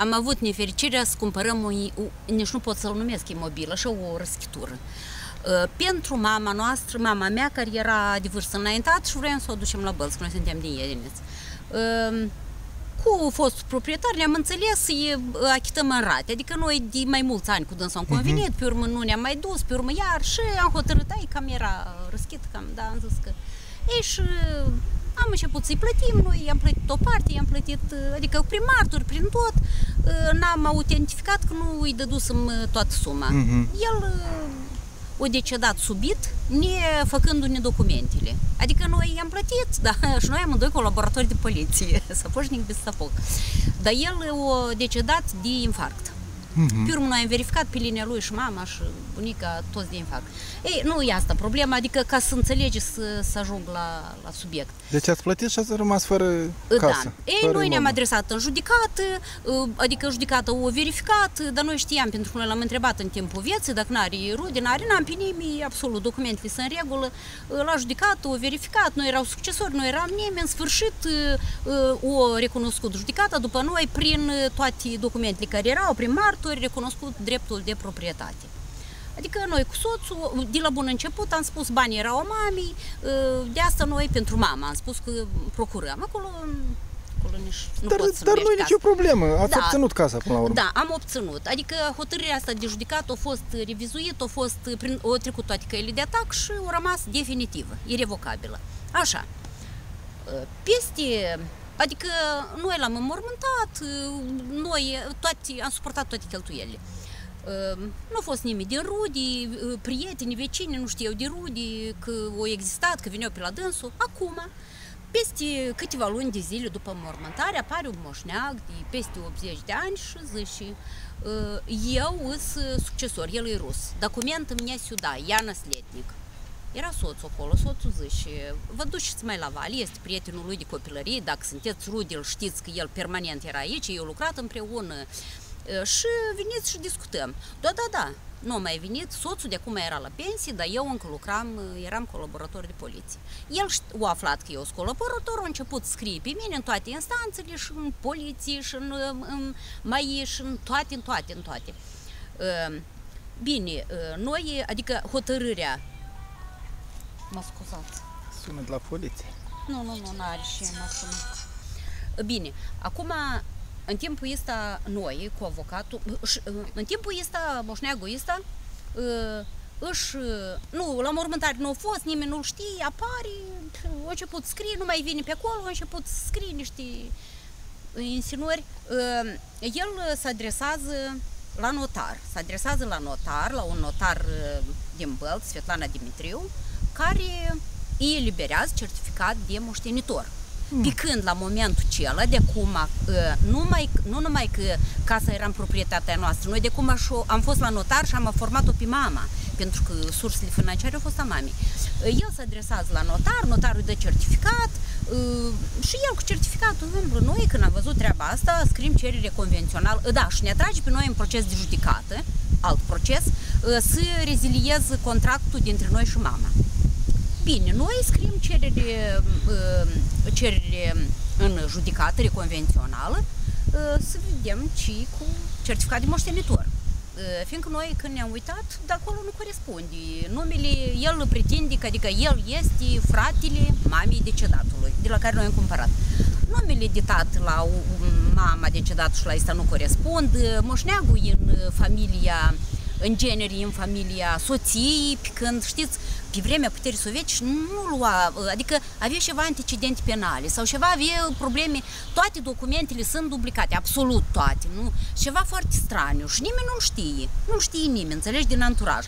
am avut nefericirea să cumpărăm, nici nu pot să-l numesc imobilă, așa o răschitură. Pentru mama noastră, mama mea, care era de vârstă înaintată și vroiam să o ducem la Bălți, că noi suntem din Iedineț. Cu fostul proprietar ne-am înțeles să-i achităm în rate, adică noi de mai mulți ani cu dânsul am convenit, pe urmă nu ne-am mai dus, pe urmă iar și am hotărât, cam era răschit, cam, da, am zis că... Ei, și am început să-i plătim, noi i-am plătit o parte, i-am plătit, adică prin marturi, prin tot, n-am autentificat că nu îi dădusem toată suma. El o decedat subit, făcându-ne documentele. Adică noi i-am plătit, da, și noi amândoi colaboratori de poliție, săpoșnic без сапог. Dar el o decedat de infarct. Pe urmă noi am verificat pe linia lui și mama și bunica, toți de infarct. Ei, nu e asta problema, adică ca să înțelegeți să ajung la subiect. Deci ați plătit și ați rămas fără casă. Da. Ei, noi ne-am adresat în judecată, adică judecata o verificat, dar noi știam, pentru că noi l-am întrebat în timpul vieții, dacă n-are rude, n-am pe nimeni, absolut, documentele sunt în regulă, la judecată o verificat, noi erau succesori, noi eram nimeni, în sfârșit o recunoscut judecata după noi prin toate documentele care erau, prin martori, recunoscut dreptul de proprietate. Adică noi cu soțul, de la bun început, am spus banii erau mamii, de asta noi pentru mama, am spus că procurăm. Acolo nici nu pot să dar nu e nicio problemă, ați obținut casa până la urmă. Da, am obținut. Adică hotărârea asta de judecat a fost revizuită, a trecut toate căile de atac și a rămas definitivă, irrevocabilă. Așa. Adică noi l-am înmormântat, noi am suportat toate cheltuielile. Nu a fost nimeni din rudi, prieteni, vecini, nu știu eu, de rudi, că au existat, că veneau pe la dânsul. Acum, peste câteva luni de zile după mormântare, apare un moșneag de peste 80 de ani și zice, eu sunt succesor, el e rus, documentul мне сюда, я наследник. Era soțul acolo, soțul zice, vă duceți mai la Vali, este prietenul lui de copilărie, dacă sunteți rudi, îl știți că el permanent era aici, eu lucrat împreună și veniți și discutăm. Da, nu mai venit, soțul de acum era la pensie, dar eu încă eram colaborator de poliție. El a aflat că eu sunt colaborator, a început să scrie pe mine în toate instanțele și în poliție și în MAI și în toate. Bine, noi, adică hotărârea. Mă scuzați. Sună de la poliție. Nu are și mă sună. Bine, acum, în timpul ăsta, noi, cu avocatul, în timpul ăsta, moșneagul ăsta, la mormântare nu a fost, nimeni nu-l știe, apare, a început să scrie, nu mai vine pe acolo, a început să scrie niște insinuări. El se adresează la notar, la un notar din Bălți, Svetlana Dimitriu, care îi eliberează certificat de moștenitor. Pe când la momentul acela, de acum, nu numai că casa era în proprietatea noastră, noi de acum am fost la notar și am format-o pe mama, pentru că sursele financiare au fost a mamei. El se adresează la notar, notarul îi dă certificat și el cu certificatul umblă. Noi, când am văzut treaba asta, scriem cerere convențională, și ne atrage pe noi în proces de judecată, alt proces, să rezilieze contractul dintre noi și mama. Bine, noi scriem cerere în judecată convențională să vedem ce cu certificat de moștenitor. Fiindcă noi, când ne-am uitat, de acolo nu corespunde. Numele, el pretinde că adică el este fratele mamei decedatului, de la care noi am cumpărat. Numele de tată la mama decedatului și la asta nu corespund. Moșneagul în familia, în genere, în familia soției, pe când, știți, pe vremea puterii sovietice nu lua, adică avea ceva antecedente penale sau ceva, avea probleme, toate documentele sunt duplicate, absolut toate, nu? Ceva foarte straniu și nimeni nu știe nimeni, înțelegi, din anturaj.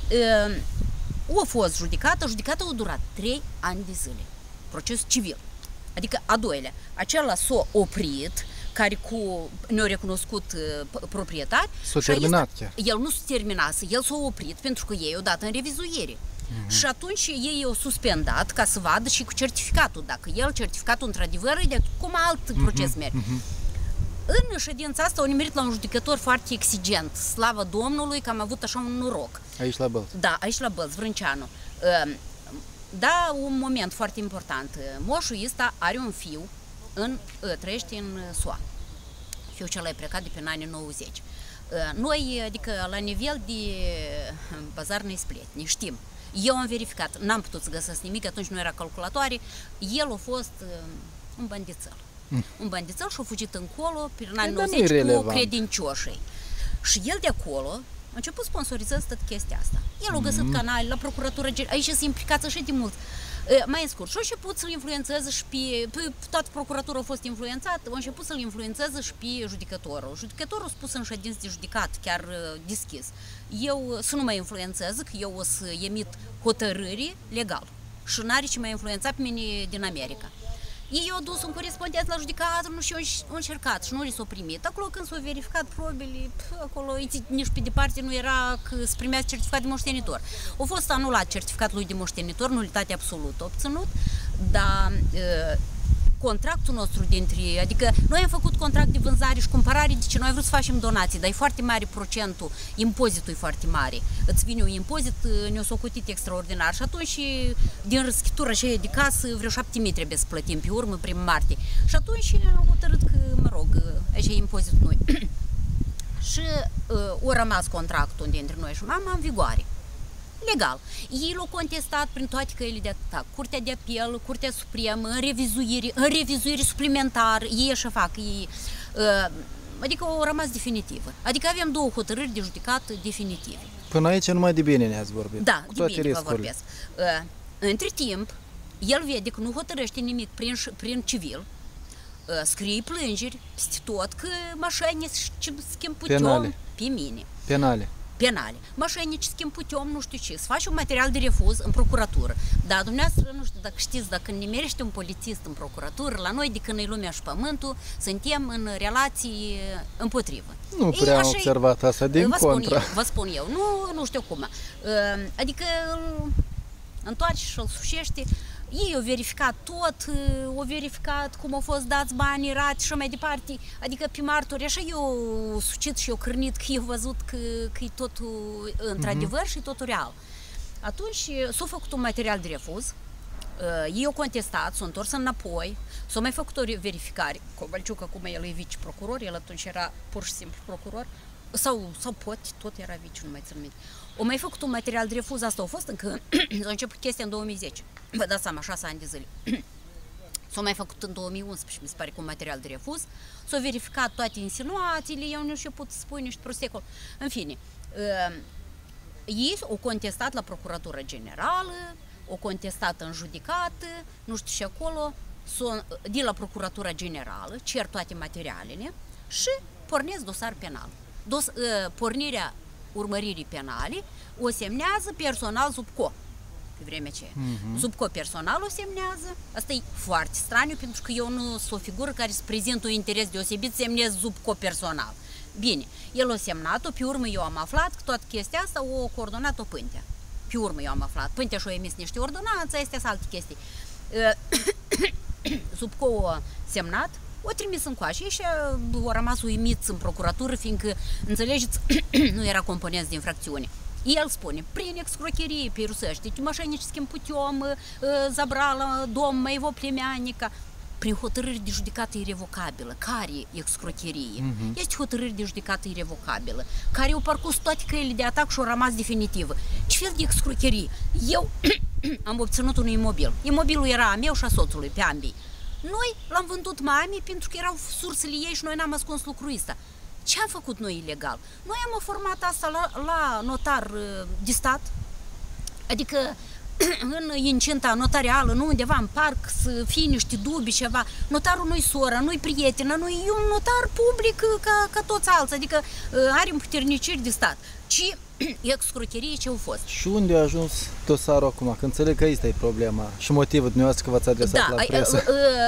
A fost judecată a durat 3 ani de zile, proces civil, adică a doilea, acela s-a oprit, care ne-a recunoscut proprietari. S-a terminat chiar. El nu s-a terminat, el s-a oprit pentru că ei au dat în revizuire. Și atunci ei au suspendat ca să vadă și cu certificatul, dacă certificatul într-adevăr e de cum alt proces merge. În ședința asta au nimerit la un judecător foarte exigent, slavă Domnului că am avut așa un noroc. Aici la Bălți. Da, aici la Bălți, Vrânceanu. Da, un moment foarte important. Moșul ăsta are un fiu, trăiește în SUA. fiul cel mai plecat de pe anii 90. Noi, adică la nivel de bazar neisplietni, știm. Eu am verificat, n-am putut să găsesc nimic, atunci nu era calculatoare, el a fost un bandițel. Un bandițel și-a fugit încolo, prin anii 90 cu credincioșii. Și el de acolo a început sponsorizând tot chestia asta. El a găsit canale la procuratură, aici se implicați așa de mult. Mai scurt, și-a început să-l influențeze și pe toată procuratura a fost influențată, a început să-l influențeze și pe judecătorul. Judecătorul a spus în ședință de judecat, chiar deschis, eu să nu mă influențez, că eu o să emit hotărâri legal și n-are ce mă influența pe mine din America. Ei au dus un corespondent la judecat, și au încercat și nu li s-au primit. Acolo când s-au verificat probele, acolo nici pe departe nu era că să primească certificat de moștenitor. A fost anulat certificatul lui de moștenitor, nulitate absolută obținut, dar contractul nostru adică noi am făcut contract de vânzare și cumpărare, deci noi am vrut să facem donații, dar e foarte mare procentul, impozitul e foarte mare. Îți vine un impozit, ne-o socotit extraordinar și atunci din răschitură și de casă vreo 7.000 trebuie să plătim pe urmă, prin martie. Și atunci am hotărât că, mă rog, așa e impozitul noi. Și a rămas contractul dintre noi și mama în vigoare. Legal. Ei l-au contestat prin toate căile de atac. Curtea de apel, Curtea Supremă, în revizuire suplimentar, ei așa fac. Adică au rămas definitivă. Adică avem două hotărâri de judecat definitive. Până aici numai de bine ne-ați vorbit. Da, de bine vă vorbesc. Între timp, el vede că nu hotărăște nimic prin civil, scrie plângeri peste tot că mașini schimb putem pe mine. Penale. Mașinici schimb putem, nu știu ce, să faci un material de refuz în procuratură. Dar dumneavoastră, nu știu dacă știți, dacă nimerește un polițist în procuratură, la noi, de când e lumea și pământul, suntem în relații împotrivă. Nu prea am observat asta, din contra. Vă spun eu, nu știu cum. Adică îl întoarce și îl sușește. Ei au verificat tot, au verificat cum au fost dați banii, rate și mai departe. Adică pe martori, așa eu sucit și eu cârnit că eu văzut că e totul într-adevăr și totul real. Atunci s-a făcut un material de refuz, ei au contestat, s-au întors înapoi, s-au mai făcut o verificare. Covalciuc acum el e viceprocuror, el atunci era pur și simplu procuror, sau tot era vice, nu mai țin minte. Au mai făcut un material de refuz, asta a fost încă, s-a început chestia în 2010. Vă dați seama, 6 ani de zile. S-a mai făcut în 2011, mi se pare, cu un material de refuz. S-au verificat toate insinuațiile, eu nu știu, pot să spui niște prosecol. În fine, ei au contestat la Procuratura Generală, au contestat în judecată, nu știu și acolo, de la Procuratura Generală, cer toate materialele și pornesc dosar penal. Pornirea urmăririi penale o semnează personal Zubco. Pe vremea ce Zubco personal o semnează. Asta e foarte straniu, pentru că eu nu sunt o figură care să prezint un interes deosebit, semnez Zubco personal. Bine, el a semnat-o, pe urmă eu am aflat că toată chestia asta o coordonat-o Pântea. Pe urmă eu am aflat. Pântea și-a emis niște ordonanțe, astea sunt alte chestii. Zubco a semnat, o trimis încoace și au rămas uimiți în procuratură, fiindcă, înțelegeți, nu era componenți de infracțiune. El spune, prin excrocherie pe rusești, mașinici schimb putem, zabrala, dom, моего племянника, prin hotărâri de judecată irrevocabilă. Care e excrocherie? Este hotărâri de judecată irrevocabilă, care au parcurs toate căile de atac și au rămas definitivă. Ce fel de excrocherie? Eu am obținut un imobil. Imobilul era a meu și a soțului, pe ambii. Noi l-am vândut mamei pentru că erau sursele ei și noi n-am ascuns lucrul ăsta. Ce am făcut noi ilegal? Noi am format asta la notar de stat, adică în incinta notarială, nu undeva în parc, să fie niște dubii, ceva. Notarul nu-i soră, nu-i prietenă, nu-i un notar public ca toți alții, adică are împuterniciri de stat. Ci excrocherie ce au fost. Și unde a ajuns dosarul acum? Că înțeleg că asta e problema și motivul dumneavoastră că v-ați adresat la presă.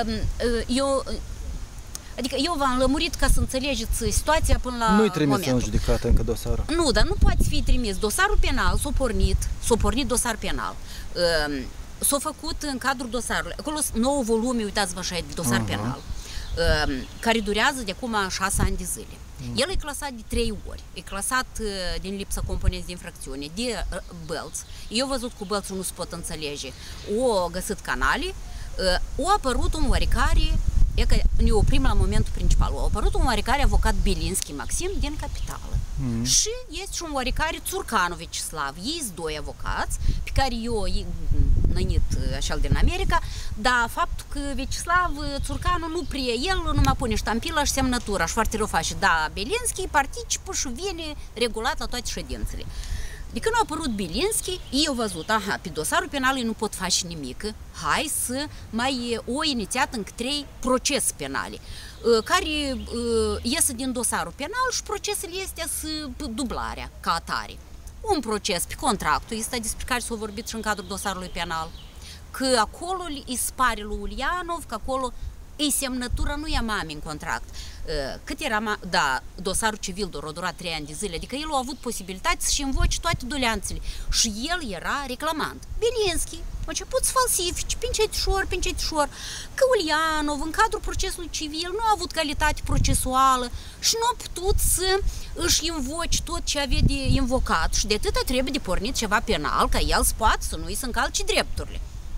Adică eu v-am lămurit ca să înțelegeți situația până la Nu-i trimis în judecată încă dosarul. Nu, dar nu poate fi trimis. Dosarul penal s-a pornit dosar penal. S-a făcut în cadrul dosarului. Acolo sunt 9 volume, uitați-vă așa, de dosar penal, care durează de acum 6 ani de zile. El e clasat de 3 ori. E clasat din lipsa componenți de infracțiune, de bălți. Eu văzut cu bălțul nu se pot înțelege. O găsit canale, o apărut un oarecare e că ne oprim la momentul principal. A apărut un oarecare avocat Bilinski Maxim din Capitală. Și este și un oarecare Țurcanu Vecislav. Ei sunt doi avocați pe care eu nănit așa din America, dar faptul că Vecislav Țurcanu nu prie, el nu mai pune ștampila și semnătura și foarte rău face. Da, Bilinski participă și vine regulat la toate ședințele. De când a apărut Bilinski, ei au văzut, aha, pe dosarul penal ei nu pot face nimic, hai să mai o inițiat încă 3 procese penale, care iese din dosarul penal și procesele este dublarea ca atare. Un proces pe contractul este despre care s-a vorbit și în cadrul dosarului penal, că acolo îi spare lui Ulianov, că acolo ei semnătura nu ia mami în contract. Cât era, da, dosarul civil a durat 3 ani de zile, adică el a avut posibilitatea să-și învoce toate doleanțele și el era reclamant. Bilinski a început să falsifice, pincetișor, că Ulianov în cadrul procesului civil nu a avut calitate procesuală și nu a putut să își invoce tot ce avea de invocat și de atâta trebuie de pornit ceva penal ca el să poată să nu-i să încalce drepturile.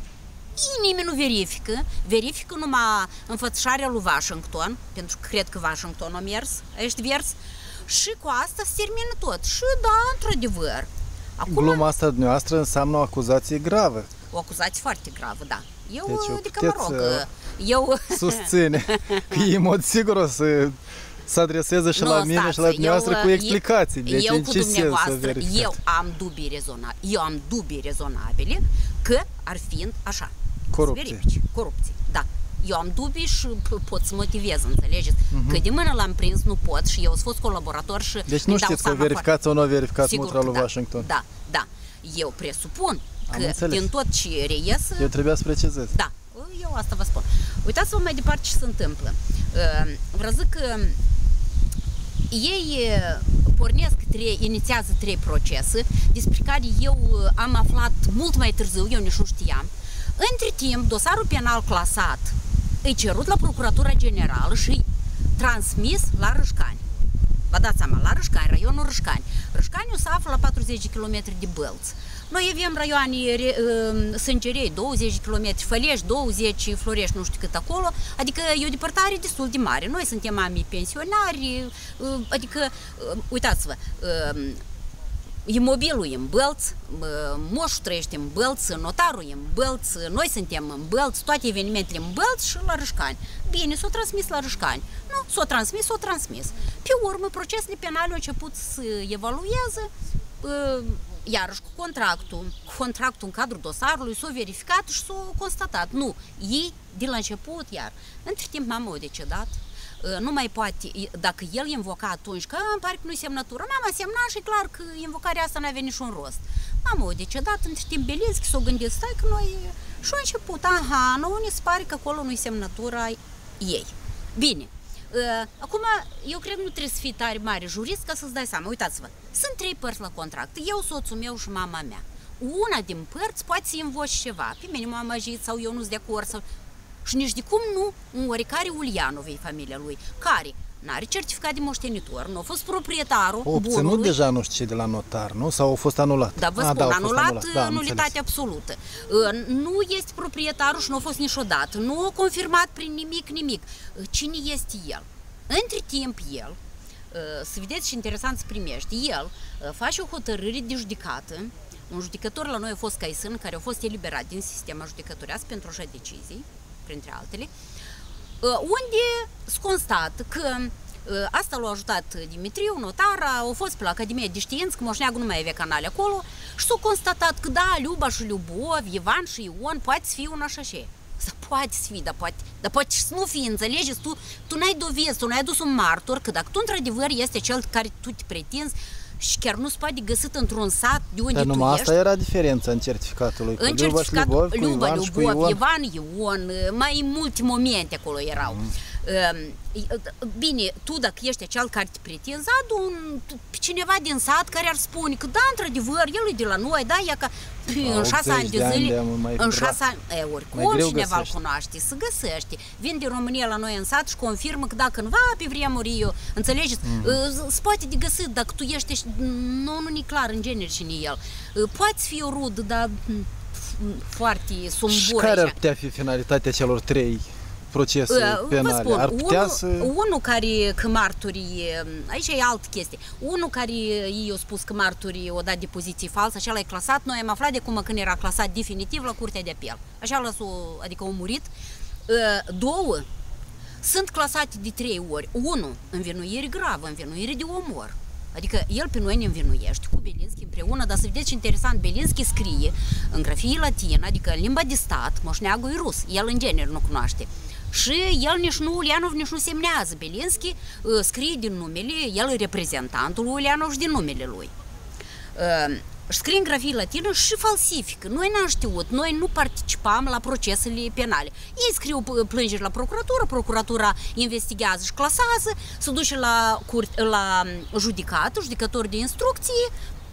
Nimeni nu verifică numai înfățișarea lui Washington, pentru că cred că Washington a mers, ești vers, și cu asta se termină tot. Și da, într-adevăr. Gluma asta dumneavoastră înseamnă o acuzație gravă. O acuzație foarte gravă, da. Eu, deci adică mă rog, eu... susține că în mod sigur o să adreseze și la mine și la dumneavoastră cu explicații. Deci eu cu dumneavoastră, eu am dubii rezonabile că ar fi așa. Corupție. Da. Eu am dubii și pot să motivez, înțelegeți? Că de mână l-am prins, nu pot și eu am fost colaborator și... Deci nu știți că verificați sau nu verificați mutra lui Washington. Da. Eu presupun că din tot ce reiese... Eu trebuia să precizez. Da. Eu asta vă spun. Uitați-vă mai departe ce se întâmplă. Vreau zic că ei inițiază 3 procese despre care eu am aflat mult mai târziu, eu nici nu știam. Între timp, dosarul penal clasat e cerut la Procuratura Generală și transmis la Râșcani. Vă dați seama, la Râșcani, raionul Râșcani. Râșcaniul se află la 40 de km de Bălți. Noi avem raioane Sângerei, 20 km, Fălești, 20, Florești, nu știu cât acolo, adică e o depărtare destul de mare. Noi suntem mami pensionari, adică, uitați-vă, imobilul e în Bălți, moșul trăiește în Bălți, notarul e în Bălți, noi suntem în Bălți, toate evenimentele în Bălți și la Râșcani. Bine, s-o transmis la Râșcani. Nu, s-o transmis. Pe urmă, procesele penale au început să evalueze, iarăși cu contractul în cadrul dosarului s-a verificat și s-a constatat. Nu, ei de la început, iar între timp mama a decedat, nu mai poate, dacă el invoca atunci, că îmi pare că nu-i semnătură, mama semna și e clar că invocarea asta n-avea niciun rost. Mama a decedat, între timp Bilinski s-a gândit, stai că noi și a început, aha, nouă ne se pare că acolo nu-i semnătura ei. Bine, acum eu cred că nu trebuie să fii tare mare jurist ca să-ți dai seama, uitați-vă, sunt 3 părți la contract, eu, soțul meu și mama mea. Una din părți poate să invoci ceva, pe mine m-a amăjit sau eu nu-s de acord sau... Și nici de cum nu un oarecare Ulianov e familia lui, care n-are certificat de moștenitor, nu a fost proprietarul bunului. Obținut deja nu știu ce de la notar, nu? Sau a fost anulat? Da, vă spun, anulat, nulitate absolută. Nu este proprietarul și nu a fost niciodată, nu a confirmat prin nimic. Cine este el? Între timp el, să vedeți și interesant să primești, el face o hotărâre de judecată, un judecător la noi a fost Caisân, care a fost eliberat din sistemul judecătorească pentru așa decizii, printre altele, unde se constată că asta l-a ajutat Dimitriu, notara, au fost pe la Academia de Știință, că moșneagul nu mai avea canale acolo și s-a constatat că da, Luba și Lubov, Ivan și Ion, poate să fie un așa și poate să fie, dar poate să nu fie, înțelegeți? Tu n-ai dovezi, tu n-ai adus un martor, că dacă tu într-adevăr este cel care tu te pretinzi și chiar nu se poate găsit într-un sat de unde tu numai ești. Asta era diferența în certificatul lui. În certificatul Luba, Ivan, Ion, mai multe momente acolo erau. Bine, tu dacă ești cel care te pretinzi, adu pe cineva din sat care ar spune că da, într-adevăr, el e de la noi, da, ea că în 6 ani de zile, în 6 ani, oricum cineva îl cunoaște, se găsește. Vin din România la noi în sat și confirmă că da, cândva pe vremuri eu, înțelegeți, se poate de găsit, dacă tu ești, nu e clar în genere cine e el. Poate fi o rudă, dar foarte sumbură. Și care ar putea fi finalitatea celor 3 procese penale? Vă spun, Ar putea unul care, că martorii, aici e altă chestie, unul care ei au spus că martorii au dat depoziții false, așa l-a clasat, noi am aflat de cum când era clasat definitiv la Curtea de Apel. Așa adică au murit. Două sunt clasate de 3 ori. Unu, învinuire gravă, învinuire de omor. Adică el pe noi ne învinuiește cu Belinski împreună, dar să vedeți ce interesant, Belinski scrie în grafie latină, adică în limba de stat, moșneagul e rus, el în genere nu cunoaște. Și el nici nu, Ulianov nici nu semnează, Belinski scrie din numele, el e reprezentantul lui Ulianov și din numele lui. Scrie în grafie latină și falsifică. Noi n-am știut, noi nu participam la procesele penale. Ei scriu plângeri la procuratură, procuratura investigează și clasează, se duce la judecată, judecător de instrucție,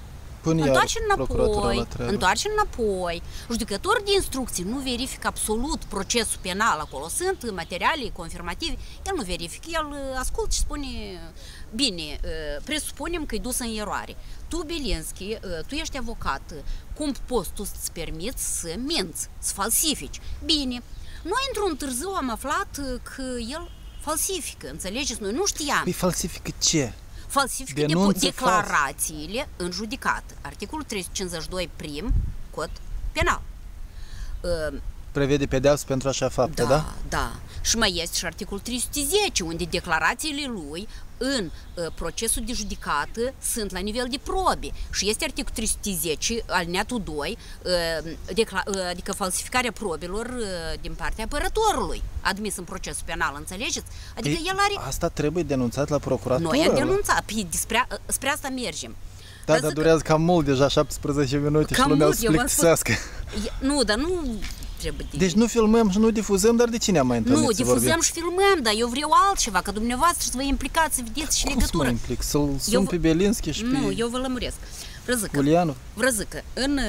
întoarce înapoi. Judecătorul de instrucții nu verifică absolut procesul penal acolo. Sunt materiale confirmative, el nu verifică, el ascultă și spune, bine, presupunem că e dus în eroare. Tu, Belinski, tu ești avocat, cum poți tu să-ți permiți să minți, să falsifici? Bine, noi într-un târziu am aflat că el falsifică, înțelegeți? Noi nu știam. Păi falsifică ce? Falsifică declarațiile în judecată. Articolul 352 prim, cod penal. Prevede pedeapsă pentru așa faptă, da? Da. Și mai este și articolul 310, unde declarațiile lui în procesul de judecată sunt la nivel de probe. Și este articolul 310, alineatul 2, adică falsificarea probelor din partea apărătorului, admis în procesul penal, înțelegeți? Adică el are... Asta trebuie denunțat la procuratură? Noi am denunțat, spre asta mergem. Da, dar durează cam mult, deja 17 minute și lumea o să plictisească. Nu, dar nu... Deci nu filmăm și nu difuzăm, dar de cine am mai întâlnit? Nu, difuzăm și filmăm, dar eu vreau altceva, că dumneavoastră să vă implicați, să vedeți și legătură. Cum să mă implic? Să-l sun pe Belinski și pe... Nu, eu vă lămuresc. Ulianov? Vreau zică,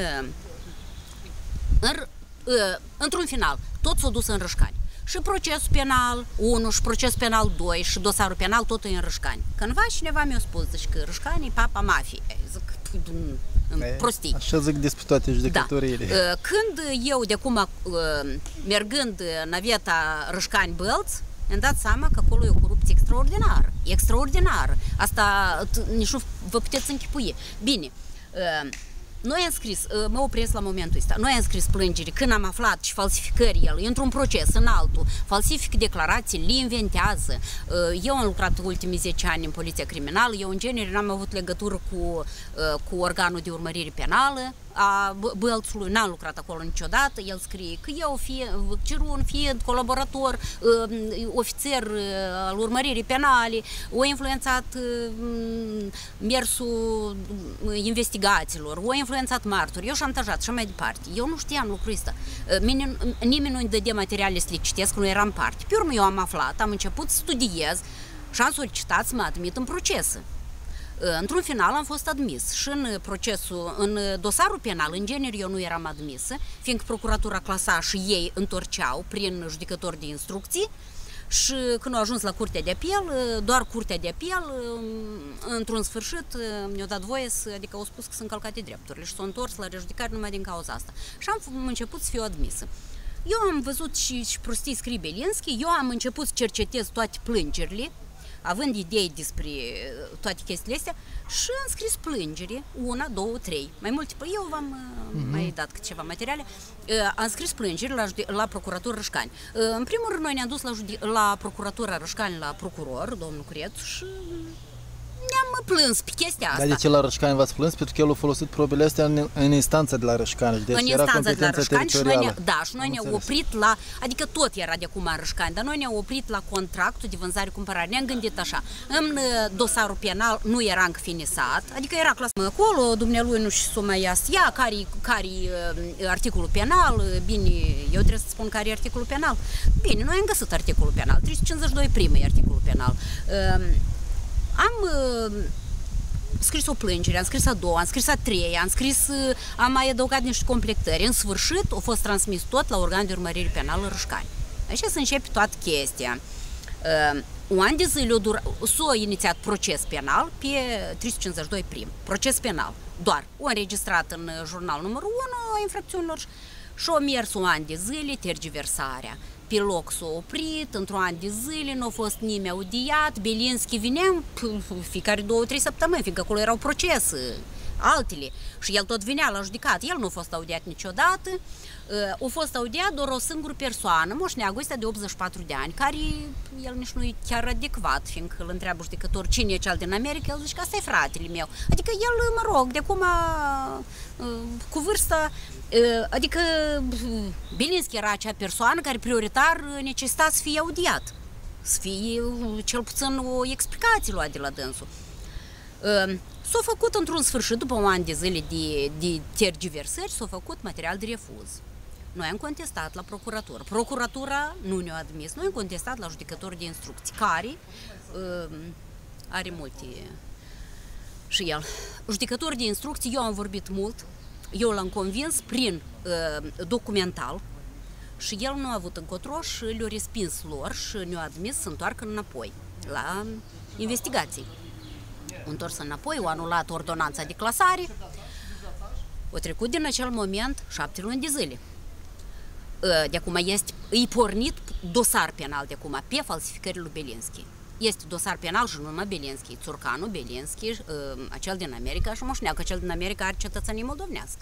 într-un final, tot s-a dus în Râșcani. Și procesul penal 1 și procesul penal 2 și dosarul penal tot e în Râșcani. Cândva cineva mi-a spus, deci că Râșcani e papa mafiei. Zic, prostii. Așa zic despre toate judecătoriile. Da. Când eu de acum, mergând naveta Râșcani-Bălț, mi-am dat seama că acolo e o corupție extraordinară. Extraordinară. Asta nici nu vă puteți închipui. Bine, noi am scris, mă opresc la momentul ăsta, noi am scris plângeri când am aflat și falsificări el, într-un proces, în altul, falsifică declarații, le inventează. Eu am lucrat ultimii 10 ani în poliția criminală, eu în genere n-am avut legătură cu organul de urmărire penală a Bălțului, n-am lucrat acolo niciodată, el scrie că eu, fiind colaborator, ofițer al urmăririi penale, o influențat mersul investigațiilor, o influențat martori, eu șantajat și mai departe. Eu nu știam lucrul ăsta. Nimeni nu-mi dădea materiale să le citesc, nu eram parte. Pe urmă eu am aflat, am început să studiez și am solicitat să mă admit în procese. Într-un final am fost admis și în dosarul penal, în genere eu nu eram admisă, fiindcă procuratura clasa și ei întorceau prin judecători de instrucții și când au ajuns la Curtea de Apel, doar Curtea de Apel, într-un sfârșit, mi-au dat voie adică au spus că sunt încălcate drepturile și s-au întors la rejudicare numai din cauza asta. Și am început să fiu admisă. Eu am văzut și prostii scrie Belinski, eu am început să cercetez toate plângerile, având idei despre toate chestiile astea, și am scris plângeri, 1, 2, 3, mai multe, eu v-am mai dat câteva materiale, am scris plângeri la Procuratura Râșcani. În primul rând, noi ne-am dus la Procuratura Râșcani, la procuror, domnul Curețu, și ne-am plâns pe chestia asta. Dar de ce la Râșcani v-ați plâns? Pentru că el a folosit probele astea în instanța de la Râșcani. Deci în era instanța de la Râșcani și noi ne-am oprit la, adică tot era de acum în Râșcani, dar noi ne-am oprit la contractul de vânzare-cumpărare. Ne-am gândit așa, în dosarul penal nu era încă finisat, adică era clasă acolo, dumnealui nu știu să mai ia, care-i articolul penal, bine, eu trebuie să spun care e articolul penal. Bine, noi am găsit articolul penal, 352 primul e articolul penal. Am scris o plângere, am scris a doua, am scris a treia, am mai adăugat niște completări. În sfârșit, a fost transmis tot la organul de urmărire penală Râșcani. Așa se începe toată chestia. Un an de zile s-a inițiat proces penal pe 352 prim. Proces penal. Doar o înregistrat în jurnal numărul 1 a infracțiunilor și a mers un an de zile tergiversarea. pe loc s-a oprit, într-un an de zile, nu a fost nimeni audiat, Belinski vinea fiecare 2-3 săptămâni, fiindcă acolo erau procese, altele, și el tot vinea la judecat, el nu a fost audiat niciodată, a fost audiat doar o singură persoană, Moș Neagu ăsta de 84 de ani, care el nici nu e chiar adecvat, fiindcă îl întreabă judecător cine e cel din America, el zice că ăsta e fratele meu. Adică el, mă rog, de acum cu vârsta, adică Belinski era acea persoană care prioritar necesita să fie audiat, să fie cel puțin o explicație luat de la dânsul. S-a făcut într-un sfârșit, după un an de zile de tergiversări, s-a făcut material de refuz. Noi am contestat la procuratură. Procuratura nu ne-a admis. Noi am contestat la judecătorul de instrucții, care are multe și el. Judecătorul de instrucții, eu am vorbit mult, eu l-am convins prin documental și el nu a avut încotro și le-a respins lor și ne-a admis să întoarcă înapoi la investigații. Au întors înapoi, au anulat ordonanța de clasare, au trecut din acel moment 7 luni de zile. De acum e pornit dosar penal de acum pe falsificările lui Belinski. Este dosar penal și nu numai Belinski, Țurcanu, Belinski, acel din America și Moș Neagu, că cel din America are cetățenie moldovnească.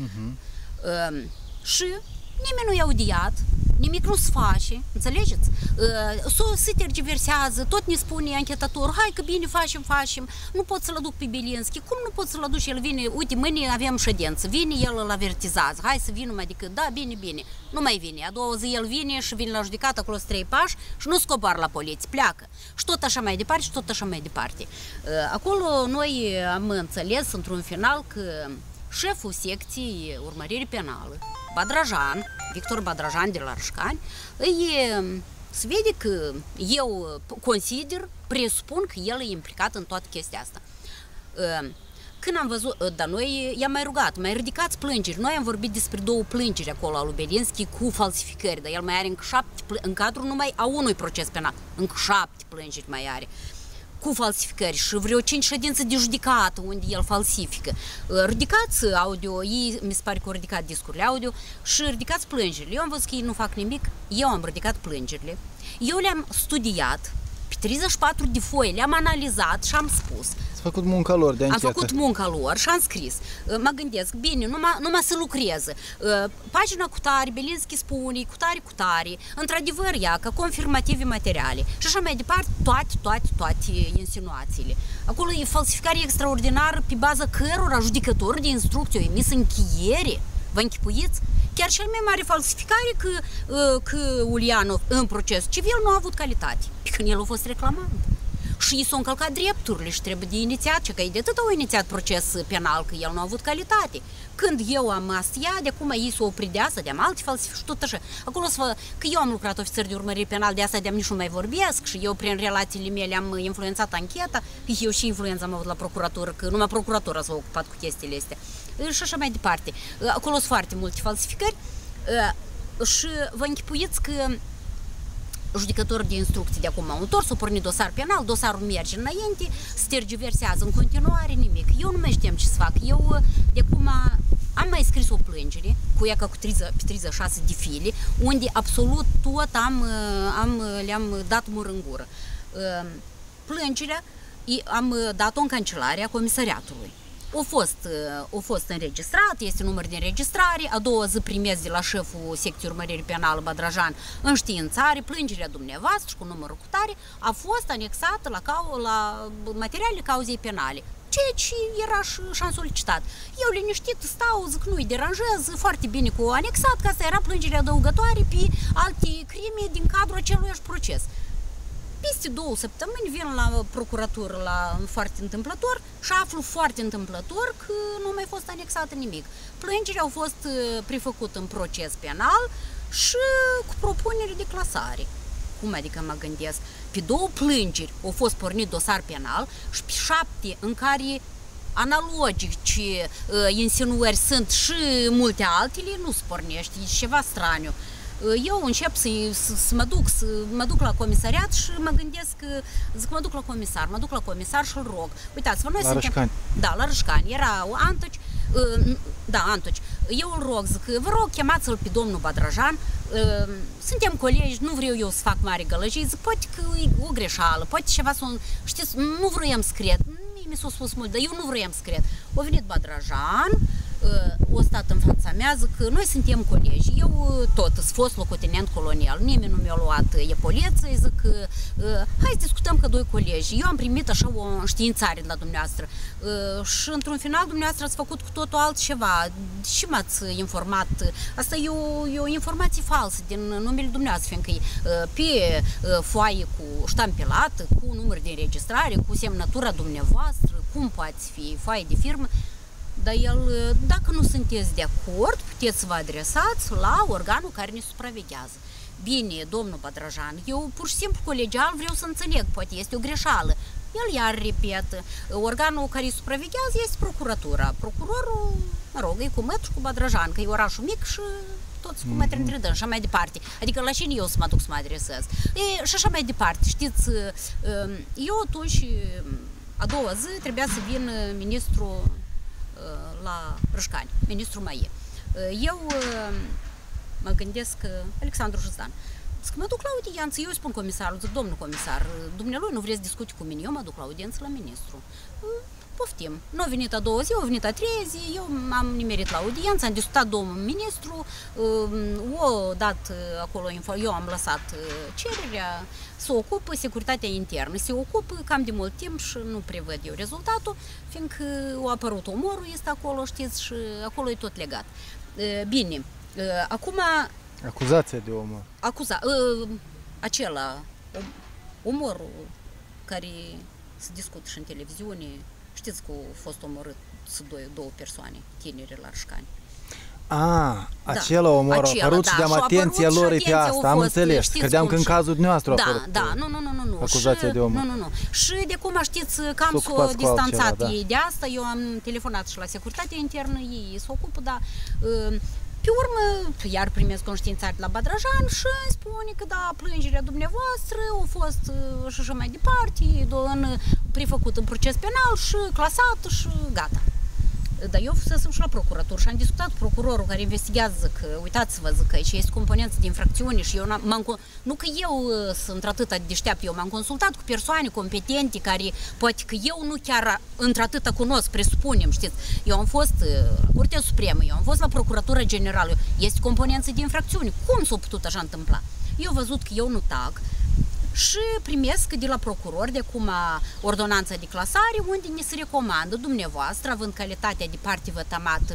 Și nimeni nu i-a audiat, nimic nu se face, înțelegeți? Se tergiversează, tot ne spune anchetatorul, hai că bine facem, nu pot să-l aduc pe Belinski, cum nu pot să-l aduc și el vine, uite, mâine avem ședință, vine, el îl avertizează, hai să vină mai decât, da, bine, nu mai vine, a doua zi el vine și vine la judecat, acolo 3 pași și nu scobar la poliție, pleacă. Și tot așa mai departe, Acolo noi am înțeles într-un final că șeful secției urmărire penală, Badrajan, Victor Badrajan de la Rășcani, se vede că eu presupun că el e implicat în toată chestia asta. Când am văzut, dar noi i-am mai rugat, mai ridicați plângeri. Noi am vorbit despre 2 plângeri acolo al lui Belinski cu falsificări, dar el mai are încă 7, în cadrul numai a unui proces penal, încă 7 plângeri mai are cu falsificări și vreo 5 ședințe de judecată unde el falsifică. Ridicați audio, ei mi se pare că au ridicat discurile audio și ridicați plângerile. Eu am văzut că ei nu fac nimic, eu am ridicat plângerile. Eu le-am studiat pe 34 de foi, le-am analizat și am spus. Ați făcut munca lor de anchetă. Am făcut munca lor și am scris. Mă gândesc, bine, numai să lucreze. Pagina cu tare, Belinski spune, cu tare, într-adevăr ea, ca confirmative materiale. Și așa mai departe, toate insinuațiile. Acolo e falsificare extraordinară pe baza cărora judecătorul de instrucție a emis încheiere. Vă închipuiți? Chiar cel mai mare falsificare că Ulianov în proces civil nu a avut calitate, pe când el a fost reclamant. Și i s-au încălcat drepturile și trebuie de inițiat, că e de atât au inițiat proces penal, că el nu a avut calitate. Când eu am astia, de acum ei s-au oprit de asta, de-am alte falsificări și tot așa. Acolo că eu am lucrat ofițer de urmărire penal, de asta de-am nici nu mai vorbesc și eu prin relațiile mele am influențat ancheta, eu și influența am avut la procuratură, că numai procuratura s-a ocupat cu chestiile astea. Și așa mai departe. Acolo sunt foarte multe falsificări și vă închipuiți că judecătorul de instrucții de acum au întors, au pornit dosar penal, dosarul merge înainte, se tergiversează în continuare, nimic. Eu nu mai știam ce să fac. Eu de acum am mai scris o plângere cu ea ca cu 36 de file, unde absolut tot le-am dat mur în gură. Plângerea am dat-o în cancelarea comisariatului. A fost înregistrat, este număr de înregistrare, a doua zi primesc de la șeful secției urmărire penală Badrajan înștiințare, plângerea dumneavoastră și cu numărul cu tare a fost anexată la materialele cauzei penale, ceea ce era și-am solicitat. Eu liniștit stau, zic nu-i deranjez, foarte bine cu anexat, că asta era plângere adăugătoare pe alte crime din cadrul aceluiași proces. Peste 2 săptămâni vin la procuratură foarte întâmplător și aflu foarte întâmplător că nu mai fost anexată nimic. Plângerea au fost prefăcută în proces penal și cu propunere de clasare. Cum adică mă gândesc? Pe 2 plângeri au fost pornit dosar penal și pe 7 în care analogice insinuări sunt și multe altele, nu se pornește, e ceva straniu. Eu încep să mă duc la comisariat și mă gândesc, zic, mă duc la comisar și îl rog. Uitați-vă, noi la Rășcani. Da, la Rășcani. Era Antoci Da, Antoci, eu îl rog, zic, vă rog, chemați-l pe domnul Badrajan, suntem colegi, nu vreau eu să fac mare gălăgie, zic, poate că e o greșeală, poate ceva să... Știți, nu vroiam să cred, mi s-a spus mult, dar eu nu vroiam să cred. A venit Badrajan, o stat în fața mea, zic, noi suntem colegi, eu tot, sunt fost locotenent colonial, nimeni nu mi-a luat epoleță, zic, hai să discutăm că doi colegi. Eu am primit așa o înștiințare de la dumneavoastră și într-un final dumneavoastră ați făcut cu totul altceva. Și m-ați informat, asta e o informație falsă din numele dumneavoastră, fiindcă pe foaie cu ștampilată, cu număr de înregistrare, cu semnătura dumneavoastră, cum poate fi foaie de firmă. Dar el, dacă nu sunteți de acord, puteți să vă adresați la organul care ne supraveghează. Bine, domnul Badrajan, eu pur și simplu colegial vreau să înțeleg, poate este o greșeală. El iar repetă, organul care îi supraveghează este procuratura. Procurorul, mă rog, e cu Mătru, cu Badrajan, că e orașul mic și toți cu Mătru între dâns și așa mai departe. Adică la cine eu să mă duc să mă adresez. Și așa mai departe, știți, eu atunci, a doua zi, trebuia să vin ministrul la Râșcani, ministrul Maie. Eu mă gândesc Alexandru Juzdan. Zic, mă duc la audiență, eu îi spun comisarul, zic, domnul comisar, dumnealui nu vreți să discuți cu mine, eu mă duc la audiență la ministru. Poftim. Nu a venit a doua zi, a venit a treia zi, eu m-am nimerit la audiență, am discutat domnul ministru, o dat acolo, eu am lăsat cererea, se ocupă securitatea internă, se ocupă cam de mult timp și nu prevăd eu rezultatul, fiindcă a apărut omorul, este acolo, știți, și acolo e tot legat. Bine, acum... Acuzația de omor. Acela, omorul care se discută și în televiziune, știți că au fost omorât două persoane, tineri la Râșcani. Acela omor a apărut și de-am atenția lor pe asta, am înțeles. Credeam că în cazul dumneavoastră a apărut acuzația de omor. Nu. Și de cum știți, cam s-o distanțat ei de asta, eu am telefonat și la securitatea internă, ei se ocupă, dar... Pe urmă, iar primesc conștiințare de la Badrajan și îmi spune că da, plângerea dumneavoastră a fost și așa mai departe, prefăcut în proces penal și clasat și gata. Dar eu fusesem și la procuratură și am discutat cu procurorul care investigează că, uitați-vă, zic că aici este componență de infracțiuni și eu nu că eu sunt atât de deșteaptă, eu m-am consultat cu persoane competente care poate că eu nu chiar într-atâta cunosc, presupunem, știți, eu am fost la Curtea Supremă, eu am fost la Procuratura Generală, este componență de infracțiuni, cum s-a putut așa întâmpla? Eu văzut că eu nu tac și primesc de la procuror de acum ordonanța de clasare unde ne se recomandă dumneavoastră, având calitatea de parte vătămată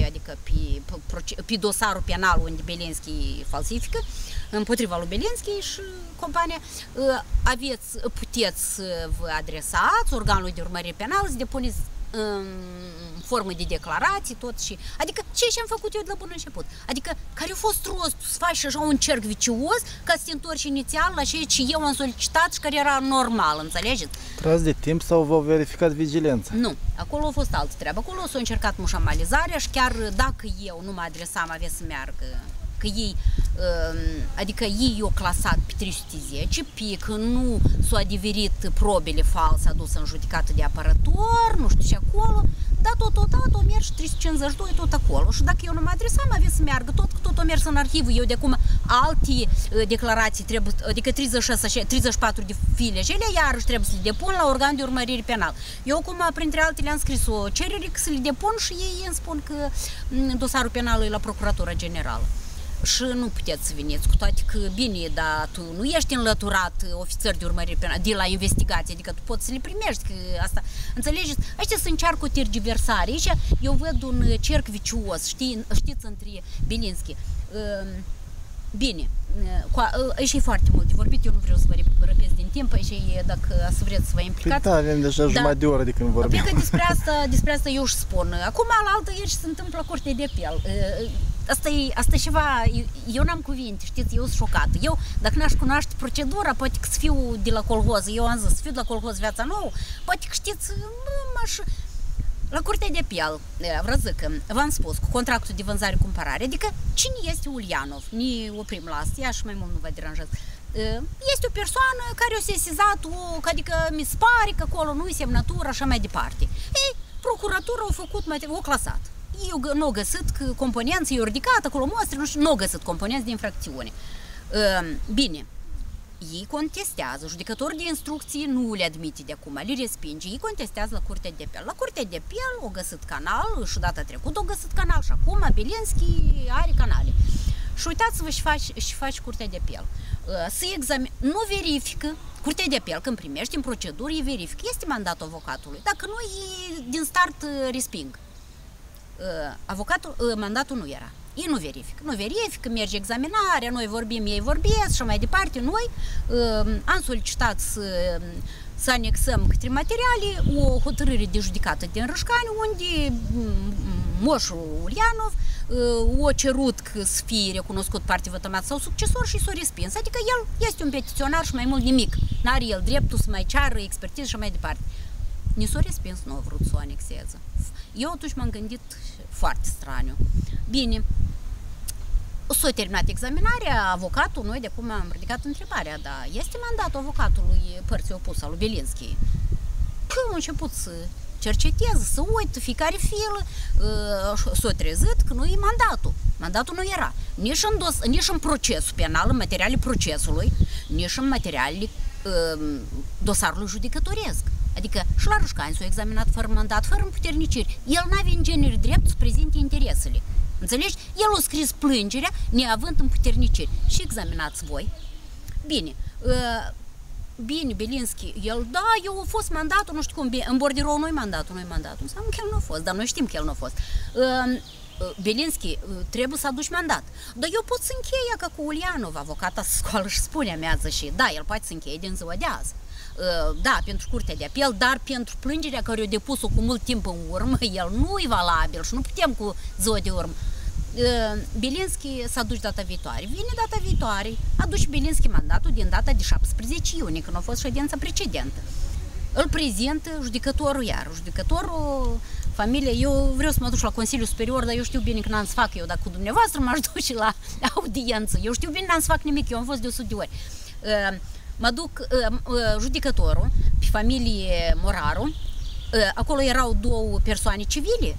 pe dosarul penal unde Belinski falsifică, împotriva lui Belinski și compania, puteți să vă adresați organului de urmărire penală, să depuneți în formă de declarații, tot și... Adică ce am făcut eu de la bun început? Adică care a fost rostul să faci așa un cerc vicios ca să te întorci inițial la ceea ce eu am solicitat și care era normal, înțelegeți? Tras de timp sau v-au verificat vigilența? Nu, acolo a fost altă treabă. Acolo s-a încercat mușamalizarea și chiar dacă eu nu mă adresam, avea să meargă că ei, adică ei o clasat pe 310, pe că nu s-au adeverit probele false aduse în judecată de apărător, nu știu ce acolo, dar totodată o merg 352 tot acolo și dacă eu nu mă adresam, avea să meargă tot o mers în arhivă, eu de acum alte declarații trebuie, adică 34 de file și ele iarăși trebuie să le depun la organ de urmărire penal. Eu acum, printre altele, am scris o cerere să le depun și ei îmi spun că dosarul penal e la Procuratura Generală. Și nu puteți să veniți, cu toate că, bine, dar tu nu ești înlăturat ofițer de urmărire penală, de la investigație, adică tu poți să le primești, că asta, înțelegeți? Ăștia să încearcă o tergiversare, aici eu văd un cerc vicios, știți, între Belinski. Bine, aici e foarte mult de vorbit, eu nu vreau să vă răpesc din timp, aici e, dacă să vreți să vă implicați. Da, avem deja jumătate de oră de când vorbim. Că despre asta eu își spun. Acum, la altă ieri se întâmplă Curtea de Apel. Asta e ceva, eu n-am cuvinte, știți, eu sunt șocată. Eu, dacă n-aș cunoaște procedura, poate că să fiu de la colhoz, eu am zis, să fiu de la colhoz Viața Nouă, poate că știți, la Curtea de Apel, vreau să zic, v-am spus, cu contractul de vânzare-cumpărare, adică cine este Ulianov? Ne oprim la asta, ea și mai mult nu vă deranjează. Este o persoană care a sesizat, adică mi se pare că acolo nu-i semnătură, așa mai departe. Ei, procuratura a făcut, o clasat. eu nu au găsit că componență, e ridicat acolo mostre, nu știu, nu au găsit componență de infracțiune. Bine, ei contestează, judecătorul de instrucții nu le admite de acum, le respinge, ei contestează la Curtea de Apel. La Curtea de Apel au găsit canal, și data trecută au găsit canal și acum Belinski are canale. Și uitați-vă și faci Curtea de Apel. Nu verifică, Curtea de Apel când primește în procedură, ei verifică, este mandatul avocatului. Dacă nu, ei din start resping. Mandatul nu era. Ei nu verifică, merge examinarea, noi vorbim, ei vorbesc și mai departe. Noi am solicitat să anexăm către materiale o hotărâre de judecată din Râșcani, unde moșul Ulianov o cerut să fie recunoscut parte vătămat sau succesor și s-o respins. Adică el este un petiționar și mai mult nimic. N-are el dreptul să mai ceară expertiză și mai departe. Ni s-o respins, nu a vrut să o anexeze. Eu atunci m-am gândit foarte straniu. Bine, s-a terminat examinarea, avocatul, noi de acum am ridicat întrebarea, dar este mandatul avocatului părții opuse, al lui Belinski? Păi au început să cerceteze, să uită fiecare filă, s-a trezit că nu e mandatul. Mandatul nu era. Nici în procesul penal, în materialele procesului, nici în materialele dosarului judecătoresc. Adică și la Râșcani s-a examinat fără mandat, fără împuterniciri. El n-avea în genere drept să prezinte interesele. Înțelegi? El a scris plângerea neavând împuterniciri. Și examinați voi. Bine, Belinski, eu a fost mandatul, nu știu cum, în bordirou nu-i mandatul, înseamnă că el nu a fost, dar noi știm că el nu a fost. Belinski, trebuie să aduci mandat. Dar eu pot să încheie ca cu Ulianov, avocata scoală și spune, amează și, da, el poate să încheie din ziua de azi. Da, pentru Curtea de Apel, dar pentru plângerea care o depus-o cu mult timp în urmă, el nu e valabil și nu putem cu ziua de urmă. Belinski să aduci data viitoare. Vine data viitoare, aduci Belinski mandatul din data de 17 iunie, când a fost ședința precedentă. Îl prezintă judecătorul iar. Judecătorul, familie, eu vreau să mă duc la Consiliul Superior, dar eu știu bine că n-am să fac eu, dacă cu dumneavoastră m-aș duce la audiență. Eu știu bine n-am să fac nimic, eu am fost de 100 de ori. Mă duc, judecătorul, pe familie Moraru, acolo erau două persoane civile,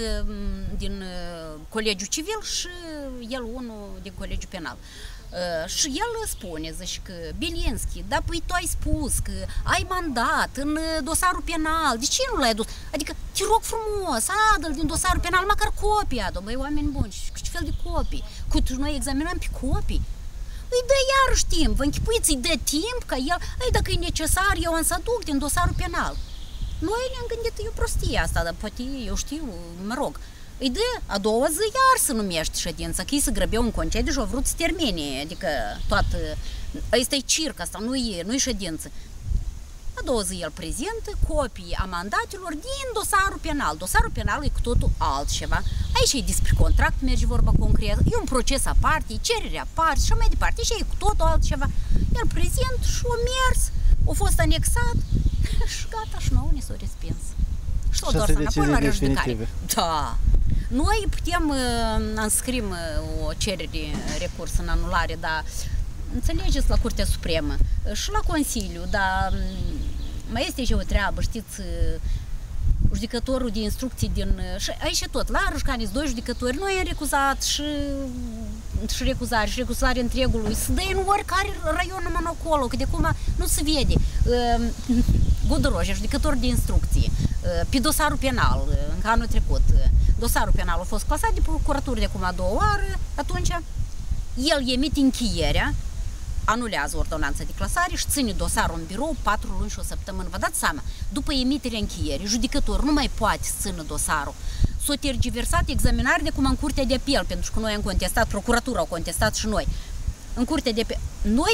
din colegiul civil și el unul din colegiul penal. Și el spune, zice că Belinski, dar păi tu ai spus că ai mandat în dosarul penal, de ce nu l-ai adus? Adică, te rog frumos, adă-l din dosarul penal, măcar copii adă, băi, oameni buni, ce fel de copii? Noi examinăm pe copii. Îi dă iarăși timp, vă închipuiți, îi dă timp ca el, dacă e necesar, eu am să aduc din dosarul penal. Noi ne-am gândit, e o prostie asta, dar poate, eu știu, mă rog, îi dă a doua zi iar să numești ședința, că ei se grăbeau în concediu și au vrut să termine, adică toată, ăsta e circ, asta nu-i ședință. A doua zi el prezintă copii a mandatelor din dosarul penal. Dosarul penal e cu totul altceva. Aici e despre contract, merge vorba concret, e un proces aparte, e cerere aparte și mai departe. Și e cu totul altceva. El prezint și a mers, a fost anexat și gata, și nouă ne s-a respins. Și s-a doar înapoi la rejudicare. Da. Noi putem înscrim o cerere recurs în anulare, dar înțelegeți, la Curtea Supremă și la Consiliu, dar mai este și o treabă, știți, judecătorul de instrucții din... Și aici tot, la Râșcani, doi judecători, noi am recuzat și recuzare întregului, să dă în oricare raion numai acolo, că de acum nu se vede. Godoroja, judecător de instrucții, pe dosarul penal, în anul trecut, dosarul penal a fost clasat de procuratură de acum a doua oară, atunci el emite închierea, anulează ordonanța de clasare și ține dosarul în birou 4 luni și o săptămână. Vă dați seama, după emiterea închierii, judecătorul nu mai poate să țină dosarul. S-a tergiversat examinarea de acum în Curtea de Apel, pentru că noi am contestat, procuratura a contestat și noi. În Curtea de Apel.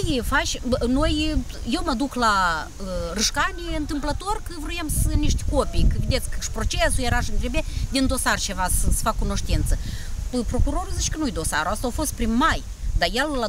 Eu mă duc la Râșcani întâmplător că vrem să niște copii, că vedeți că și procesul era și trebuie din dosar ceva să fac cunoștință. Procurorul zice că nu-i dosarul, asta a fost prin mai. Dar el la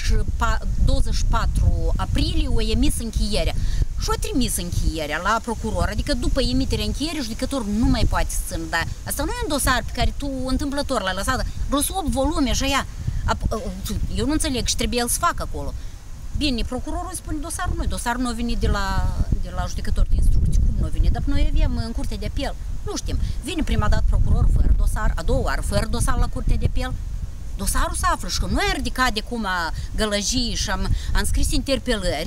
24 aprilie a emis închierea și a trimis închierea la procuror, adică după emiterea închierii, judecătorul nu mai poate să țină, dar asta nu e un dosar pe care tu întâmplător l-ai lăsat, vreo 8 volume și aia, eu nu înțeleg și trebuie el să facă acolo. Bine, procurorul spune dosarul nu a venit de la judecător de instrucții, cum nu vine, dar noi avem în curtea de apel. Nu știm. Vine prima dată procuror fără dosar, a doua oară fără dosar la curtea de apel. Dosarul se află și că noi am ridicat de cum gălăjii și am scris interpelări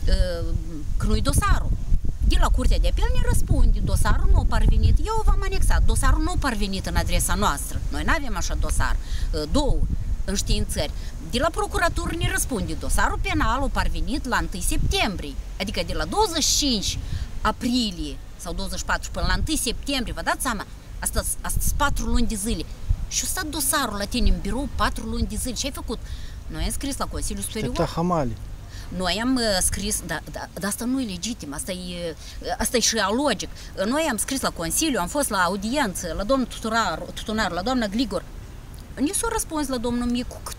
că nu-i dosarul. De la curtea de apel ne răspunde, dosarul nu a parvenit, eu v-am anexat, dosarul nu a parvenit în adresa noastră. Noi nu avem așa dosar, două înștiințări. De la procuratură ne răspunde, dosarul penal a parvenit la 1 septembrie, adică de la 25 aprilie sau 24 până la 1 septembrie, vă dați seama, asta sunt 4 luni de zile. Și a stat dosarul la tine în birou 4 luni de zile. Ce ai făcut? Noi am scris la Consiliul Superior. Noi am scris, dar asta nu e legitim, asta e și alogic. Noi am scris la Consiliu, am fost la audiență, la domnul tutunar, la doamna Gligor. Ni s-a răspuns la domnul Micu că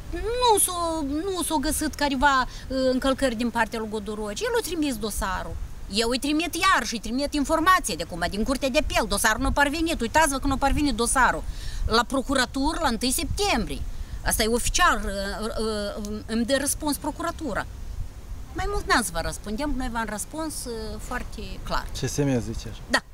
nu s-a găsit careva încălcări din partea lui Godoroci. El a trimis dosarul. Eu îi trimit iar și îi trimit informație de acum, din curtea de apel. Dosarul nu a parvenit. Uitați-vă că nu a parvenit dosarul. La procuratură la 1 septembrie. Asta e oficial, îmi dă răspuns procuratura. Mai mult n-am să vă răspundem, noi v-am răspuns foarte clar. CSM zice așa. Da.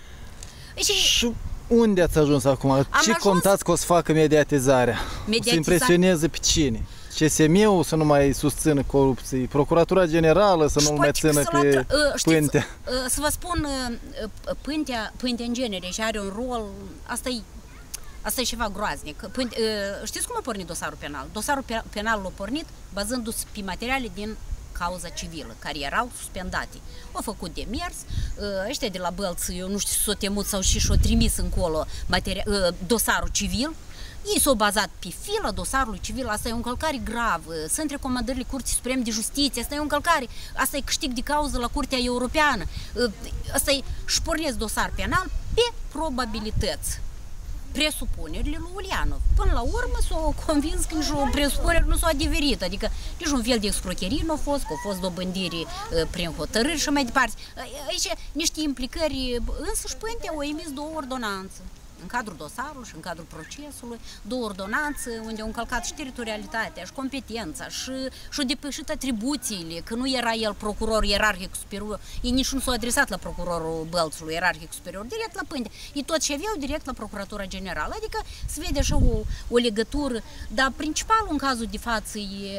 Și unde ați ajuns acum? Ce contați că o să facă mediatizarea? Să impresioneze pe cine? CSM-ul să nu mai susțină corupții, Procuratura Generală să nu mai țină pe Pântea. Să vă spun, Pântea în genere și are un rol, asta e ceva groaznic. Știți cum a pornit dosarul penal? Dosarul penal l-a pornit bazându-se pe materiale din cauza civilă, care erau suspendate. Au făcut demers, ăștia de la Bălți, eu nu știu, s-au temut sau și-au trimis încolo dosarul civil. Ei s-au bazat pe fila dosarului civil, asta e o încălcare gravă, sunt recomandările Curții Supreme de Justiție, asta e o încălcare, asta e câștig de cauză la Curtea Europeană, asta e, și pornesc dosar penal pe probabilități. Presupunerile lui Ulianov. Până la urmă s-au convins că nici o presupunere nu s-a adeverit, adică nici un fel de excrocherie nu a fost, că au fost dobândiri prin hotărâri și mai departe. Aici niște implicări, însăși Pântea au emis 2 ordonanțe. În cadrul dosarului și în cadrul procesului, 2 ordonanțe unde au încălcat și teritorialitatea, și competența, și-au depășit atribuțiile, că nu era el procuror ierarhic superior, ei nici nu s-au adresat la procurorul Bălțului ierarhic superior, direct la Pântea. Ei tot ce aveau direct la Procuratura Generală, adică se vede așa o legătură, dar principalul în cazul de față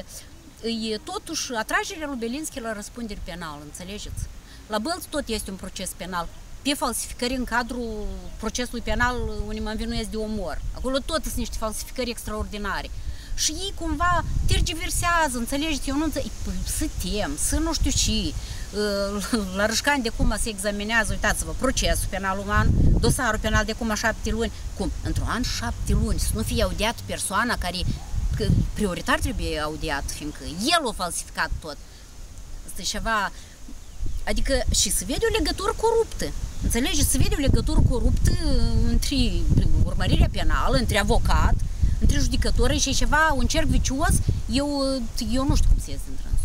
e totuși atragerea lui Belinski la răspundere penală, înțelegeți? La Bălți tot este un proces penal pe falsificări în cadrul procesului penal unde mă învinuiesc de omor. Acolo tot sunt niște falsificări extraordinare. Și ei cumva tergiversează, înțelegeți? Eu nu înțeleg, să tem, să nu știu ce. La Râșcani de cum se examinează, uitați-vă, procesul penal uman, dosarul penal de cum 7 luni. Cum? Într-un an 7 luni, să nu fie audiat persoana care prioritar trebuie audiat, fiindcă el a falsificat tot. Asta e ceva... Adică și se vede o legătură coruptă. Înțelegeți? Se vede o legătură coruptă între urmărirea penală, între avocat, între judecători și ceva, un cerc vicios. Eu nu știu cum se iese într-un.